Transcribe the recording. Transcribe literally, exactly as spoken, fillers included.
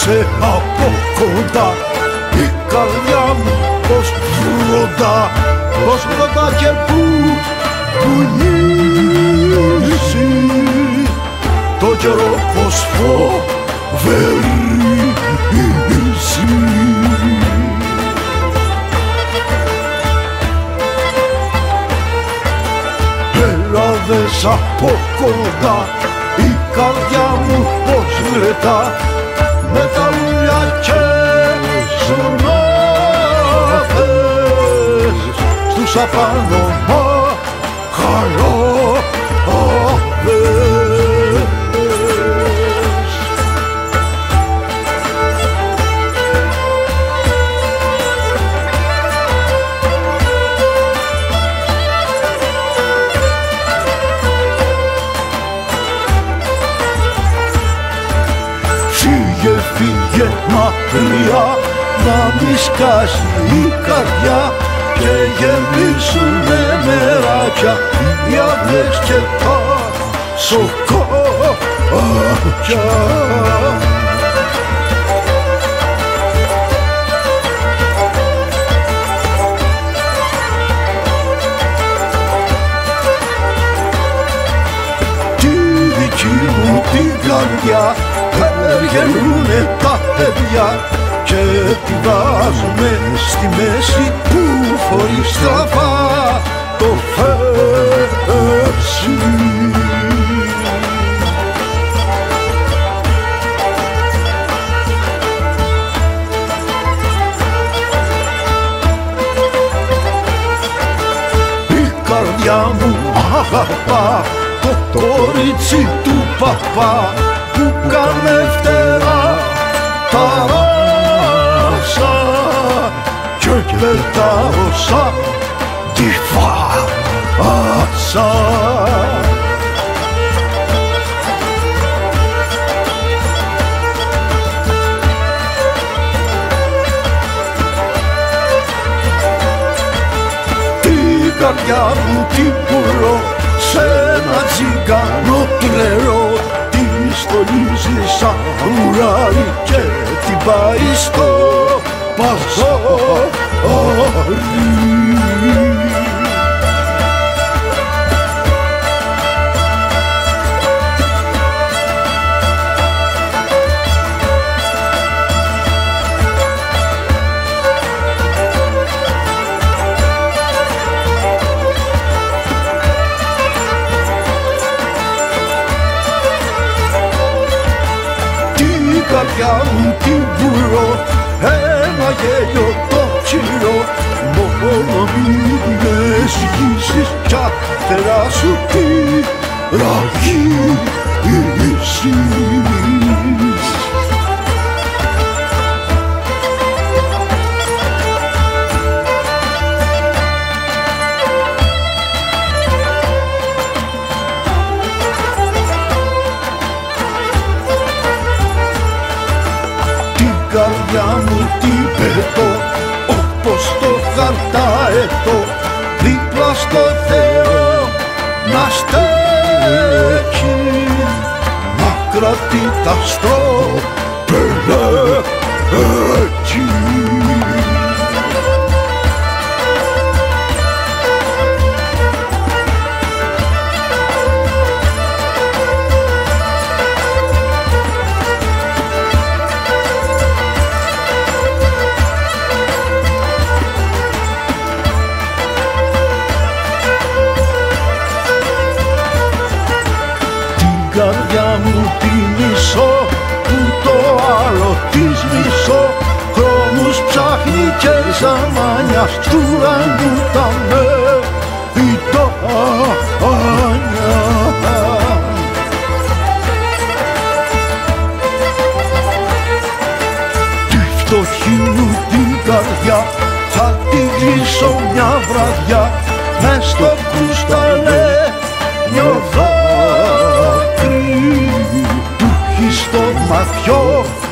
σε από κοντά η καρδιά μου πως βροντά, πως βροντά και που κουνήσει το καιρό πως φοβερίζει. Ελάδες από κοντά η καρδιά μου πως γλετά με τα ουλιά και ζωνάδες στους απάνω μαχαράδες. Φύγε, φύγε μακριά, να μη σκάσει η καρδιά και γεμίσουνε μεράκια οι διάβλες και τα σοκάκια. Τη δική μου την καρδιά βγαίνουνε τα παιδιά και τη βάζουμε στη μέση που φορεί στραφά το φέρσι. Η καρδιά μου αγαπά το κορίτσι του παπά που κάνε φτερά τα ράσα και πετάω σαν τη φάσα. Την καρδιά μου την πουλώ σε ένα τσιγκάνο κλερό, τη στολίζει σαν ουράρι και την πάει στο παζάρι. Την καρδιά μου την πουλώ, ένα γέλιο το ψηλό, μόνο μην με συγχύσεις κι αφτερά σου τη ραγίσεις. Την καρδιά μου την πετώ όπως το χαρταετό δίπλα στο Θεό να στέκει, να κρατεί τα στροπελέκι. Την καρδιά μου τη μισώ που το άλλο της μισώ, χρόνους ψάχνει και ζαμάνια στου ουρανού τα μεριτάνια. Τη φτωχή μου την καρδιά θα την κλείσω μια βραδιά μες στο κρουσταλένιο δάκρυ του έχει στο ματιό